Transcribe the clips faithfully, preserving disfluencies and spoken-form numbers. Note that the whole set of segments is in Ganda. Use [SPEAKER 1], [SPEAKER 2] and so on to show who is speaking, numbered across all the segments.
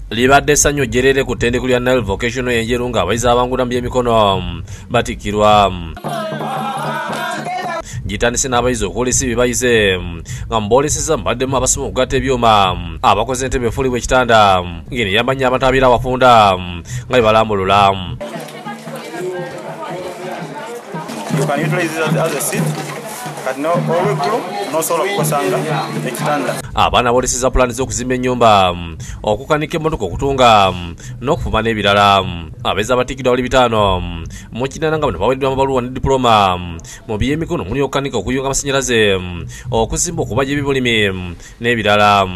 [SPEAKER 1] libadde essanyu jjerere ku ttendekero lya Nile Vocational enjeru nga abayizi abangula mu by'emikono batikirwa. Gitandise n'abayizi okwolesa bye bayize nga mubooleseza mubaddemu abasoma okugatta ebyuma, abakoze entebe efulibwa ekitanda, ng'eno eyamba nnyo abantu abeera awafunda nga bwe balambulula.
[SPEAKER 2] You can utilize it as a seat.
[SPEAKER 1] Abaana booleseza pulaani z'okuzimba ennyumba, okukanika emmotoka okutunga n'okufuma n'ebirala. Abayizi abatikiddwa bali bitaano mu kinaana nga bano baweereddwa amabaluwa ne diploma mu by'emikono muli okukanika, okuyunga amasannyalaze, okuzimba, okubajja ebibulimi n'ebirala.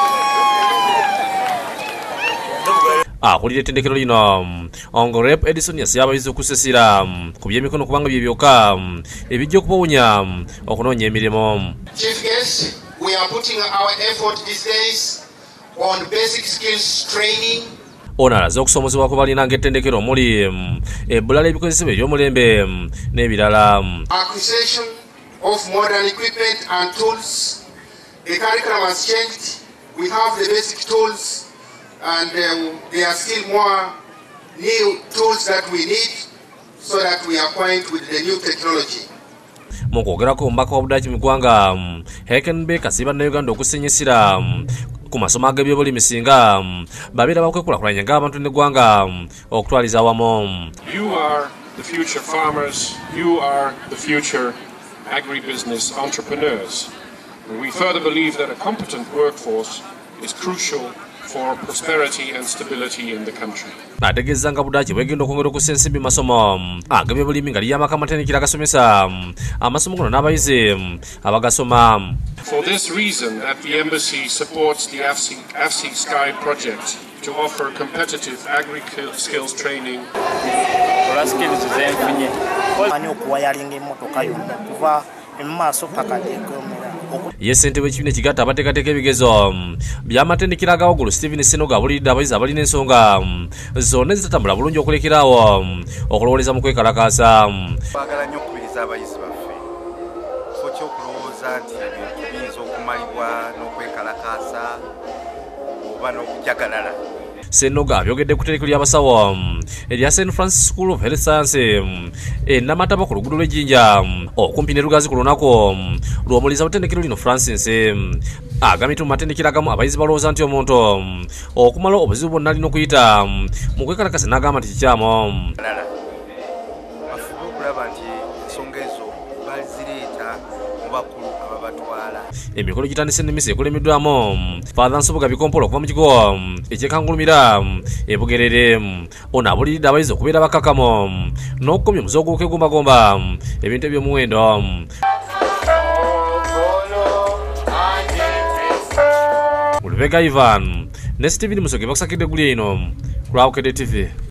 [SPEAKER 1] Akulira ettendekero lino Ongorepu Edison yasaba abayizi okusesera ku by'emikono kubanga bye byokka ebijja okubawunya okunoonya emirimu.
[SPEAKER 3] Chief guest, we are putting our effort these days on basic skills training.
[SPEAKER 1] Ono alaze okusomozebwa kwe balina ng'ettendekero omuli ebbula ly'ebikozesebwa eby'omulembe n'ebirala.
[SPEAKER 3] Acquisition of modern equipment and tools. The curriculum has changed. We have the basic tools. And um, there are still more new tools that we need so that we are acquainted with the new technology.
[SPEAKER 1] Mu kwogerako omubaka wa Budaaki mu ggwanga Heckenbeck asiba Uganda okusinnyisira ku masomo ag'ebyobulimi singa babeera bakwekulakulanya ng'abantu n'eggwanga okutwaliza awamu.
[SPEAKER 4] You are the future farmers. You are the future agribusiness entrepreneurs. And we further believe that a competent workforce is crucial for prosperity and stability in the country.
[SPEAKER 1] Ategeeza nga Budaaki bwegenda okwongera okussa ensimbi mu masomo ag'ebyobulimi nga liyamba amatendekero agasomesa amasomo gano n'abayizi abagasoma.
[SPEAKER 4] For this reason that the embassy supports the A F C I Sky project to offer competitive agri-skills training.
[SPEAKER 2] skills zenfunye ani okuwayalinga emmotoka yonna kuva emmaaso paka gyegomera.
[SPEAKER 1] Ye ssentebe w'ekibiina ekigatta abateekateeka ebigezo by'amatendekero aga waggulu Stephen Senoga abuliridde abayizi abalina ensonga zonna ezitatambula bulungi okulekeraawo okulowooleza mu kwekalakaasa.
[SPEAKER 5] Twagala nnyo okubiriza abayizi baffe kifo ky'okulowooza nti ebintu biyinza okumalibwa n'okwekalakaasa oba n'okujagalala.
[SPEAKER 1] Senoga abyogedde ku tterekero ly'abasawo erya Saint Francis School of Health Science e Namataba ku luguudo lw'Ejjinja okumpi ne Lugazi ku lunaku lw'omuliza butendekero lino Francis agambye mu matendekero agamu abayizi balowooza nti omuntu okumala obuzibu bwonna alina okuyita mu kwekalakasa n'agamba nti kikyamu.
[SPEAKER 5] Bafuba okulaba nti ensonga ezo bazireeta mu bakulu ababatwala.
[SPEAKER 1] Emikolo gitandise n'emmisa ekulemeddwamu Father Nsoboga Bikompolo okuva mu kigo ekyekangulumira e Bugerere. Ono abuliridde abayizi okubeera bakkakkamu n'okukomya omuze ogw'okwegombagomba ebintu eby'omuwendo. Lubega Ivan ne Stephen Musoke bakusakidde eggulu eno ku Lwabukedde T V.